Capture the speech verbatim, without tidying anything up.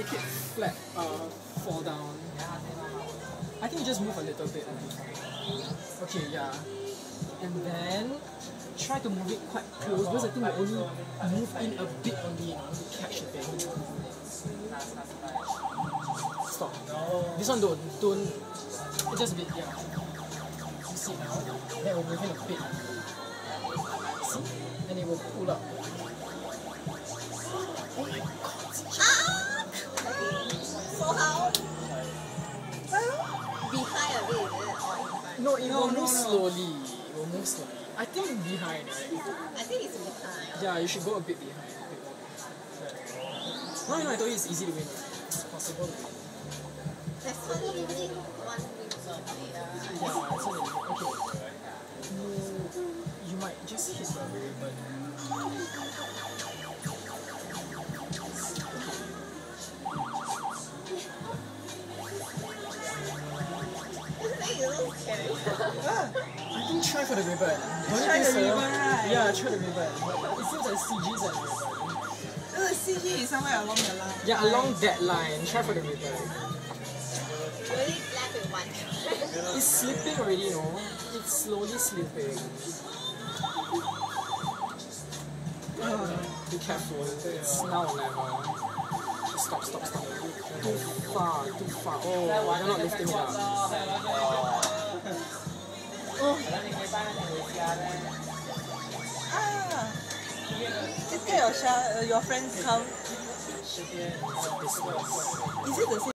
make it flat, uh, fall down. I think you just move a little bit. Okay, yeah. And then try to move it quite close because I think you only move in a bit only, you know, to catch the thing. Stop. This one don't, don't, just a bit, yeah. You see now, then we'll move in a bit. See? And it will pull up. Oh my god. So how? Behind a bit, is it? Or in front? No, it No, will no, move no. slowly. It will move slowly. I think behind, right? I think it's behind. Yeah, you should go a bit behind. No, no, I told you it's easy to win. It's possible to win. There's one limit, one limit only. Yeah, it's only okay. You, you might just hit the ribbon. I think try for the ribbon. Don't Try you the think so? ribbon, right? Yeah, try the ribbon. It seems like C G's at the ribbon. The C G is somewhere along the line. Yeah, along that line. Try for the ribbon. Really left with one try. It's slipping already, you know. It's slowly slipping. Be careful. It's now or never. Stop, stop, stop. Too far, too far. Oh, you're not lifting it up. Oh. Ah. Just get your, sh- your friends come. This was. Is it the same?